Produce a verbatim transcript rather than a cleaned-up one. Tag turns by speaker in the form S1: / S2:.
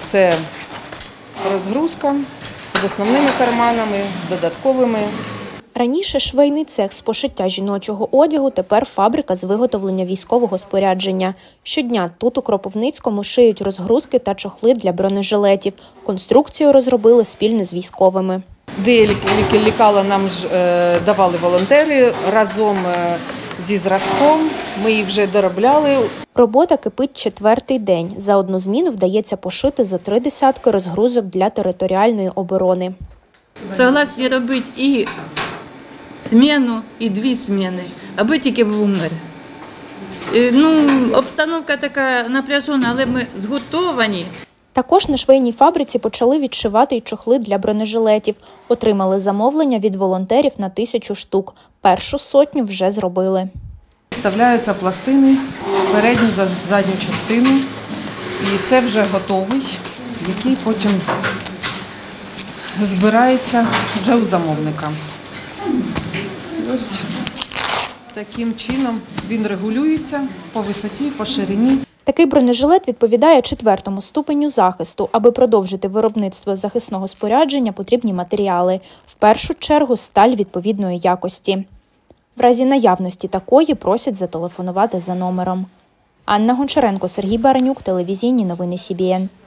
S1: це розгрузка з основними карманами, з додатковими.
S2: Раніше швейний цех з пошиття жіночого одягу, тепер фабрика з виготовлення військового спорядження. Щодня тут у Кропивницькому шиють розгрузки та чохли для бронежилетів. Конструкцію розробили спільно з військовими.
S1: Деякі лекала нам ж е, давали волонтери разом е, зі зразком. Ми їх вже доробляли.
S2: Робота кипить четвертий день. За одну зміну вдається пошити зо три десятки розгрузок для територіальної оборони.
S3: Согласні робити і зміну, і дві зміни, аби тільки в умер. Ну, обстановка така напряжена, але ми згуртовані.
S2: Також на швейній фабриці почали відшивати й чохли для бронежилетів. Отримали замовлення від волонтерів на тисячу штук. Першу сотню вже зробили.
S1: Вставляються пластини, передню, задню частину. І це вже готовий, який потім збирається вже у замовника. Ось таким чином він регулюється по висоті, по ширині.
S2: Такий бронежилет відповідає четвертому ступеню захисту. Аби продовжити виробництво захисного спорядження, потрібні матеріали. В першу чергу сталь відповідної якості. В разі наявності такої просять зателефонувати за номером. Анна Гончаренко, Сергій Баранюк, телевізійні новини Сі Бі Ен.